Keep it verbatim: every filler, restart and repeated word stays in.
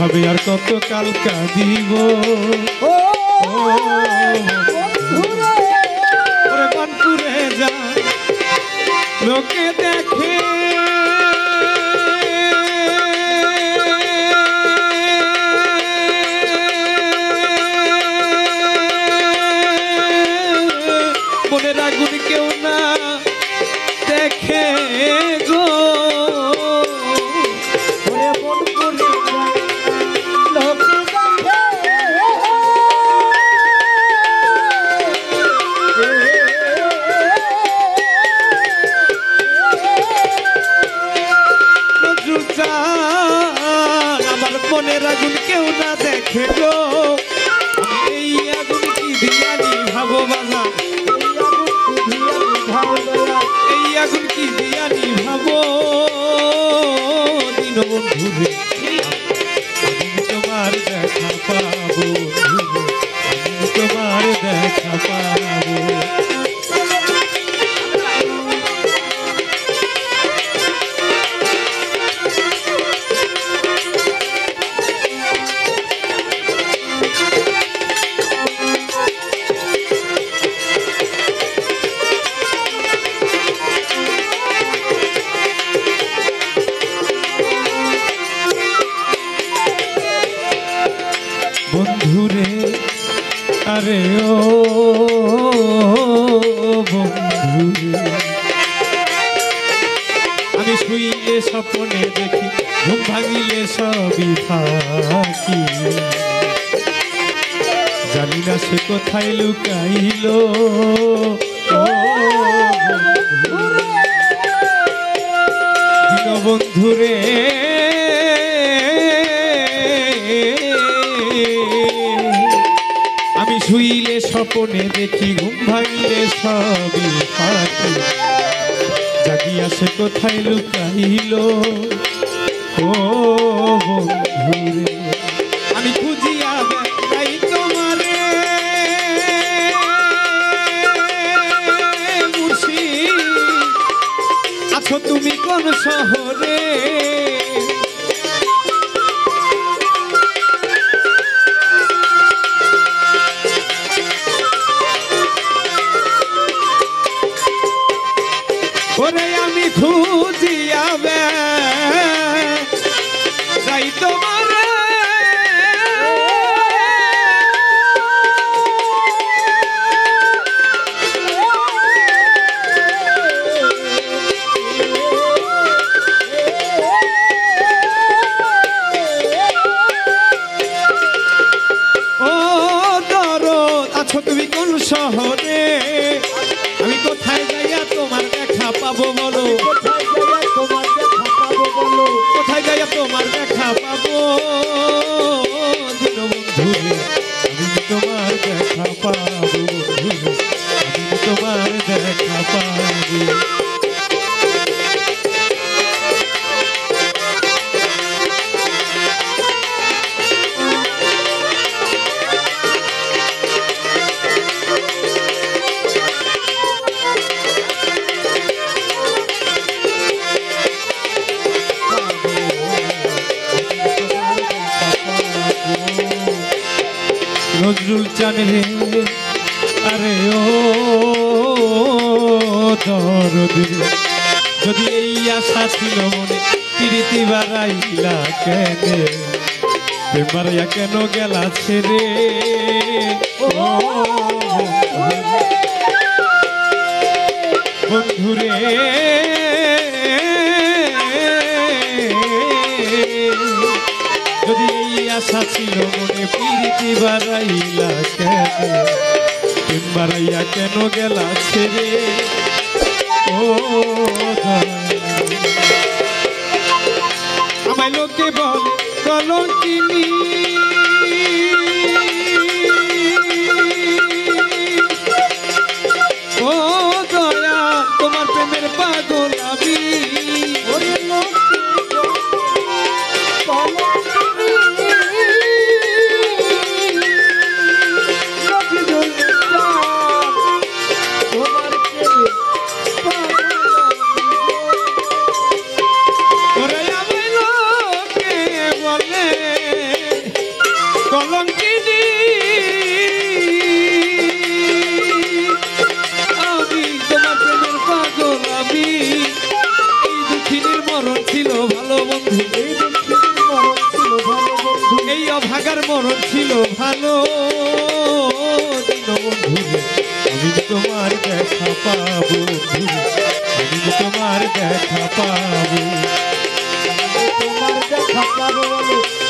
এভাবে আর কত কাল কাঁদিব ওরে বানপুরে যা লোকে দেখে মনের আগুন কেউ না দেখে গো আমার মনের আগুন কেউ না দেখে গো এই আগুন কি দিয়া নিভাবো বাজা এই আগুন কি দিয়া নিভাবো দিন বন্ধুরে আমি তোমার দেখা পাবো আমি তোমার দেখা পাবো বন্ধুরে আরে ও বন্ধুরে আমি শুইলে স্বপ্নে দেখি ঘুম ভাঙিলে সবই ফাঁকি জানি না সে কোথায় লুকাইল ও বন্ধুরে আমি শুইলে স্বপ্নে দেখি ঘুম ভাঙিলে সবই ফাঁকি জাগিয়া সে কোথায় লুকাইল ও বন্ধুরে আমি খুঁজিয়া বেড়াই তোমারে মুর্শিদ আছো তুমি কোন শহরে ওরে আমি খুঁজিয়া বেড়াই তোমারে ও দরদ আছো তুমি কোন শহরে আমি কোথায় যাইয়া তোমার দেখা পাবো বলো কোথায় যাইয়া তোমার দেখা পাবো বলো কোথায় যাইয়া তোমার দেখা পাবো দিন বন্ধুরে আমি তোমার দেখা পাবো বন্ধুরে আমি তোমার দেখা পাবো নজরুল চান রে আরে ও দরদ যদি এই আশা ছিল মনে প্রীতি বাড়াইলা কেন প্রেম বাড়াইয়া কেন গেলা ছেড়ে ও বন্ধুরে যদি এই আশা ছিল মনে প্রীতি বাড়াইলা কেন প্রেম বাড়াইয়া কেন গেলা ছেড়ে ও আমায় লোকে বলে কলঙ্কিনী ও দয়া তোমার প্রেমের পাগল আমি কলঙ্কিনী আমি তোমার প্রেমের পাগল আমি এই দুঃখিনীর মরণ ছিল ভালো বন্ধু এই দুঃখিনীর মরণ ছিল ভালো বন্ধু এই অভাগার মরণ ছিল ভালো বন্ধু আমি তোমার দেখা পাবো আমি তোমার দেখা পাবো তোমার দেখা পাবো বলো